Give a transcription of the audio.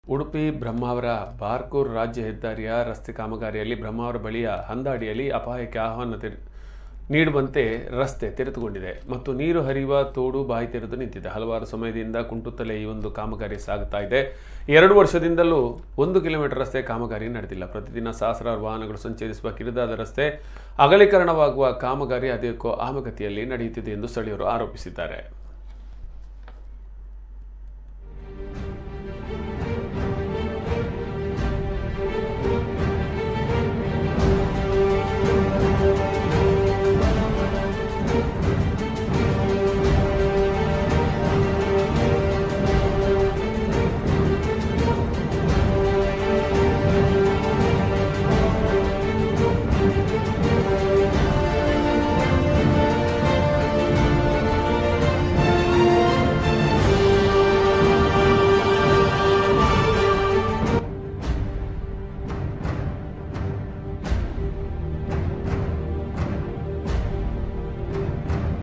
ಉಡುಪಿ ಬ್ರಹ್ಮಾವರ ಬಾರ್ಕೂರ್ ರಾಜ್ಯ ಹೆದ್ದಾರಿಯ ರಸ್ತೆ ಕಾಮಗಾರಿಯಲ್ಲಿ ಬ್ರಹ್ಮಾವರ ಬಳಿಯ ಹಂದಾಡಿಯಲ್ಲಿ ಅಪಾಯಕ್ಕೆ ಆಹ್ವಾನ ನೀಡುವಂತೆ ರಸ್ತೆ ತೆರೆದುಕೊಂಡಿದೆ ಮತ್ತು ನೀರು ಹರಿಯುವ ತೋಡು ಬಾಯಿ ತೆರೆದು ನಿಂತಿದೆ. ಹಲವಾರು ಸಮಯದಿಂದ ಕುಂಟುತ್ತಲೇ ಈ ಒಂದು ಕಾಮಗಾರಿ ಸಾಗುತ್ತಾ ಇದೆ. 2 ವರ್ಷದಿಂದಲೂ 1 ಕಿಲೋಮೀಟರ್ ರಸ್ತೆ ಕಾಮಗಾರಿ ನಡೆದಿಲ್ಲ. ಪ್ರತಿದಿನ ಸಹಸ್ರಾರು ವಾಹನಗಳು ಸಂಚರಿಸುವ ಕಿರಿದಾದ ರಸ್ತೆ ಅಗಲೀಕರಣವಾಗುವ ಕಾಮಗಾರಿ ಅದೇಕೋ ಆಮಗತಿಯಲ್ಲಿ ನಡೆಯುತ್ತಿದೆ ಎಂದು ಸ್ಥಳೀಯರು ಆರೋಪಿಸಿದ್ದಾರೆ.